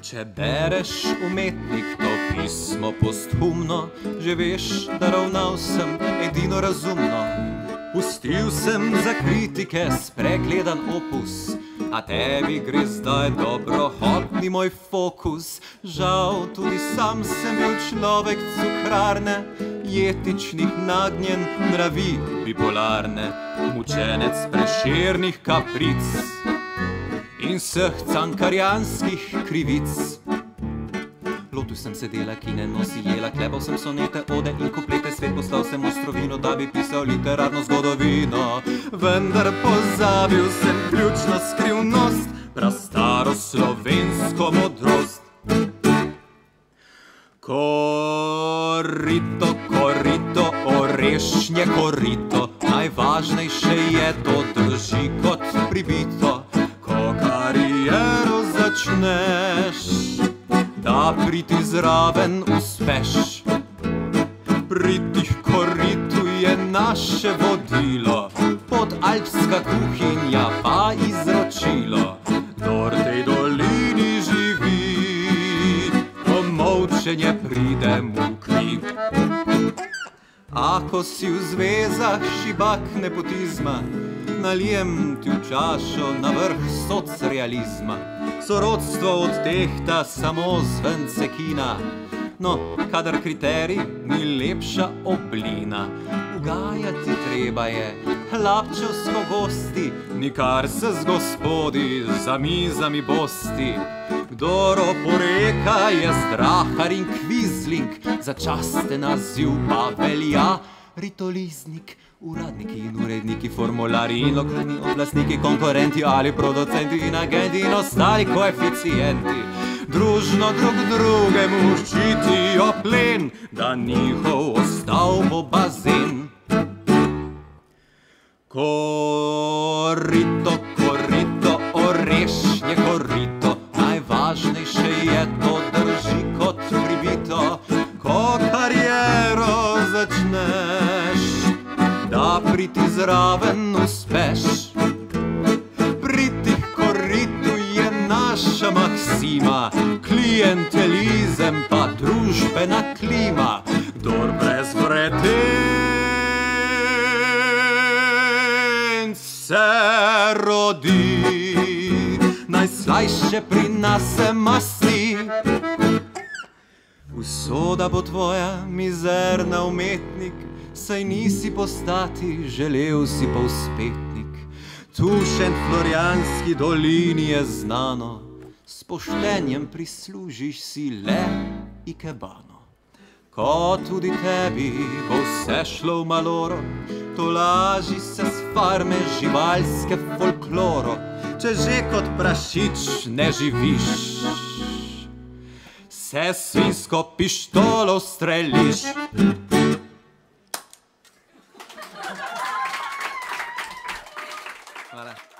Če bereš, umetnik, to pismo posthumno, že veš, da ravnal sem edino razumno. Pustil sem za kritike spregledan opus, a tebi gre zdaj dobrohotni moj fokus. Žal, tudi sam sem bil človek cukrarne, jetičnih nagnjen, nravi bipolarne, mučenec prešernih kapric in vseh cankarjanskih krivic. Lotil sem se dela, ki ne nosi jela, klepal sem sonete, ode in kuplete, svet poslal sem ostrovino, da bi pisal literarno zgodovino. Vendar pozabil sem ključno skrivnost, prastaro slovensko modrost. Korito, korito, orešnje korito, najvažnejše je to, drži kot pribito. Ko kariero začneš, da priti zraven uspeš. Priti h koritu je naše vodilo, podalpska kuhinja pa izročilo. Kdor tej dolini živi, to molčenje pride mu kri. Ako si v zvezah šibak nepotizma, nalijem ti v čašo na vrh socrealizma. Sorodstvo odtehta samo zvence kina, no, kadar kriterij ni lepša oblina. Ugajati treba je hlapčevsko gosti, nikar se z gospodi za mizami bosti. Kdor oporeka je zdrahar in kvizling, za časten naziv pa velja ritoliznik. Uradniki in uredniki, formulari in lokalni oblastniki, konkurenti ali producenti in agenti in ostali koeficienti družno drug drugemu ščitijo plen, da njihov ostal bo bazen. Korito, korito, orešnje korito, najvažnejše je to, drži kot pribito. Ko kariero začneš, da priti zraven uspeš. Priti h koritu je naša maksima, klientelizem pa družbena klima. Kdor brez vretenc se rodi, najslajše pri nas se masti. Usoda bo tvoja, mizerna umetnik, saj nisi postati, želel si pa uspetnik. Tušen Florjanski dolini je znano, s poštenjem prislužiš si le ikebano. Ko tudi tebi bo vse šlo v maloro, to laži se s farme živalske folkloro. Če že kot prašič ne živiš, se svinsko pištolo streliš. Hvala.